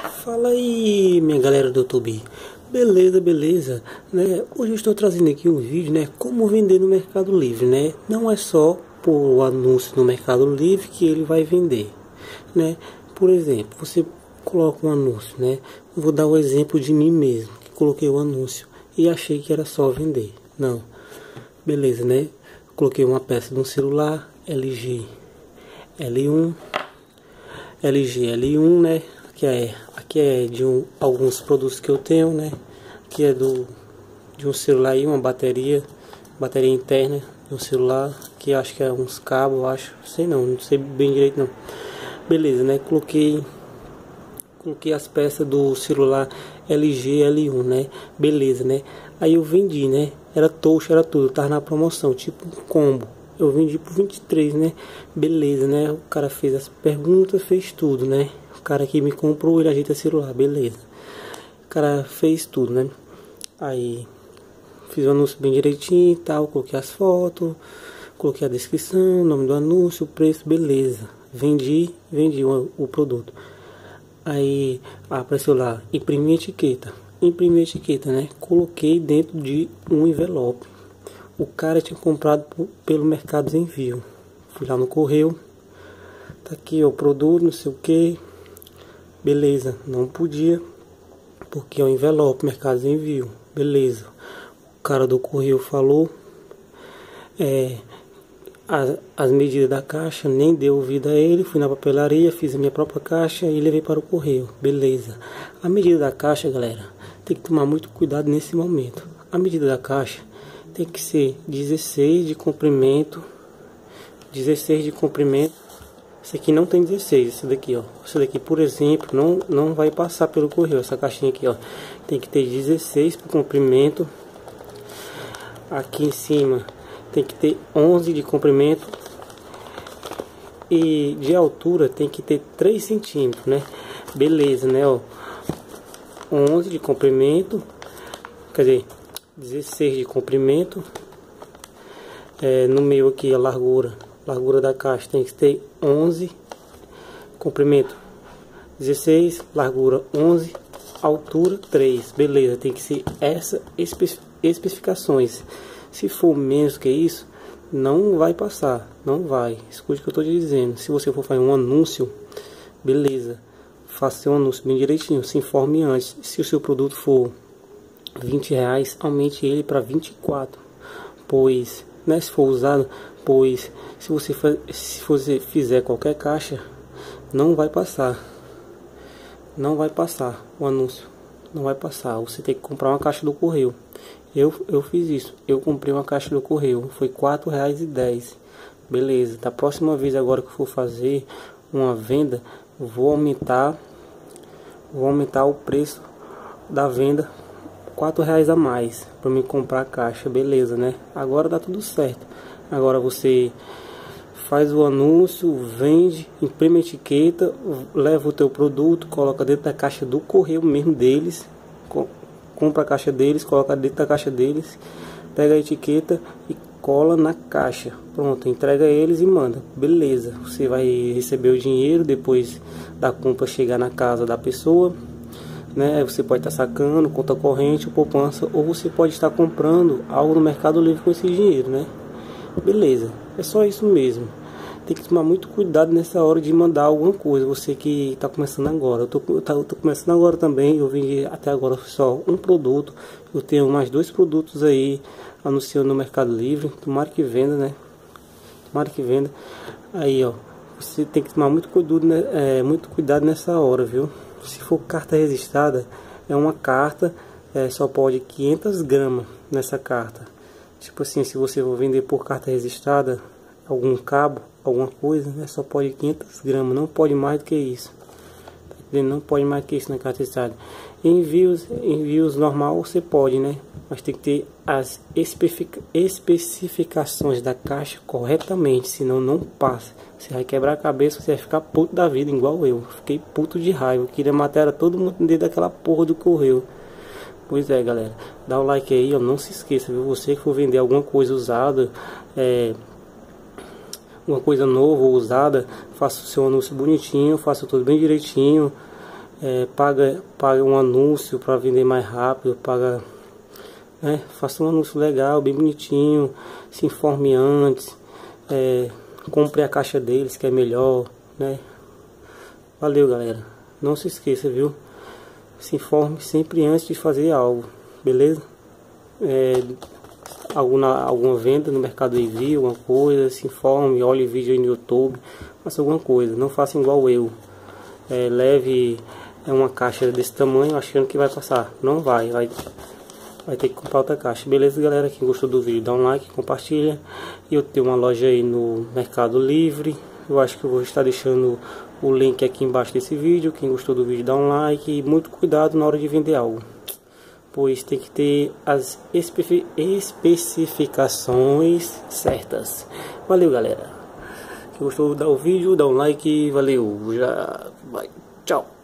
Fala aí, minha galera do YouTube. Beleza, beleza, né? Hoje eu estou trazendo aqui um vídeo, né? Como vender no Mercado Livre, né? Não é só por o anúncio no Mercado Livre que ele vai vender, né? Por exemplo, você coloca um anúncio, né? Vou dar o exemplo de mim mesmo, que coloquei o anúncio e achei que era só vender. Não, beleza, né? Coloquei uma peça de um celular LG L1, né? Aqui é de alguns produtos que eu tenho, né? Aqui é de um celular aí, uma bateria interna de um celular, que acho que é uns cabos, acho, não sei bem direito não. Beleza, né? Coloquei as peças do celular LG L1, né? Beleza, né? Aí eu vendi, né? Era touch, era tudo, tava na promoção, tipo um combo. Eu vendi por 23, né? Beleza, né? O cara fez as perguntas, fez tudo, né? O cara que me comprou, ele ajeita celular, beleza. O cara fez tudo, né? Aí fiz o anúncio bem direitinho e tal, coloquei as fotos, coloquei a descrição, o nome do anúncio, o preço, beleza. Vendi o produto. Aí apareceu lá, imprimir etiqueta, né? Coloquei dentro de um envelope. O cara tinha comprado pelo Mercado Envio. Fui lá no correio. Tá aqui ó, o produto, não sei o que. Beleza, não podia, porque é um envelope, Mercado Envio. Beleza. O cara do correio falou as medidas da caixa, nem deu ouvido a ele. Fui na papelaria, fiz a minha própria caixa e levei para o correio. Beleza. A medida da caixa, galera, tem que tomar muito cuidado nesse momento. A medida da caixa tem que ser 16 de comprimento. 16 de comprimento. Esse aqui não tem 16, esse daqui, ó. Esse daqui, por exemplo, não vai passar pelo correio. Essa caixinha aqui, ó, tem que ter 16 por comprimento. Aqui em cima tem que ter 11 de comprimento. E de altura tem que ter 3 centímetros, né? Beleza, né, ó. 11 de comprimento. Quer dizer, 16 de comprimento. No meio aqui a largura da caixa tem que ter 11, comprimento 16, largura 11, altura 3, beleza, tem que ser essas especificações. Se for menos que isso, não vai passar, não vai. Escute o que eu estou te dizendo. Se você for fazer um anúncio, beleza, faça seu anúncio bem direitinho, se informe antes. Se o seu produto for R$20, aumente ele para 24, pois, né, se for usado, pois se você fizer qualquer caixa, não vai passar o anúncio, não vai passar. Você tem que comprar uma caixa do correio. Eu fiz isso, eu comprei uma caixa do correio, foi R$4,10. Beleza, da próxima vez agora que eu for fazer uma venda, vou aumentar o preço da venda, R$4 a mais para me comprar a caixa, beleza, né? Agora dá tudo certo. Agora você faz o anúncio, vende, imprime a etiqueta, leva o teu produto, coloca dentro da caixa do correio mesmo deles, compra a caixa deles, coloca dentro da caixa deles, pega a etiqueta e cola na caixa. Pronto, entrega eles e manda. Beleza, você vai receber o dinheiro depois da compra chegar na casa da pessoa, né? Você pode estar sacando, conta corrente ou poupança, ou você pode estar comprando algo no Mercado Livre com esse dinheiro, né? Beleza, é só isso mesmo. Tem que tomar muito cuidado nessa hora de mandar alguma coisa. Você que está começando agora, eu tô começando agora também. Eu vendi até agora só um produto. Eu tenho mais 2 produtos aí anunciando no Mercado Livre. Tomara que venda, né? Tomara que venda. Aí, ó, você tem que tomar muito cuidado, né? Muito cuidado nessa hora, viu? Se for carta registrada, é uma carta, só pode 500 gramas nessa carta. Tipo assim, se você for vender por carta registrada, algum cabo, alguma coisa, né, só pode 500 gramas, não pode mais do que isso. Tá entendendo? Não pode mais do que isso na carta registrada. Envios normal você pode, né? Mas tem que ter as especificações da caixa corretamente, senão não passa. Você vai quebrar a cabeça, você vai ficar puto da vida, igual eu. Fiquei puto de raiva, eu queria matar todo mundo dentro daquela porra do correio. Pois é, galera, dá o like aí, ó, não se esqueça, viu? Você que for vender alguma coisa usada, uma coisa nova ou usada, faça o seu anúncio bonitinho, faça tudo bem direitinho, paga um anúncio para vender mais rápido, faça um anúncio legal, bem bonitinho, se informe antes, compre a caixa deles que é melhor, né? Valeu, galera, não se esqueça, viu? Se informe sempre antes de fazer algo, beleza? Alguma venda no Mercado Envio, alguma coisa, se informe, olhe vídeo aí no YouTube, faça alguma coisa, não faça igual eu. Leve uma caixa desse tamanho achando que vai passar, não vai ter que comprar outra caixa, beleza, galera? Quem gostou do vídeo dá um like, compartilha. Eu tenho uma loja aí no Mercado Livre, eu acho que eu vou estar deixando o link aqui embaixo desse vídeo. Quem gostou do vídeo dá um like e muito cuidado na hora de vender algo, pois tem que ter as especificações certas. Valeu, galera. Quem gostou do vídeo dá um like, valeu, já vai, tchau.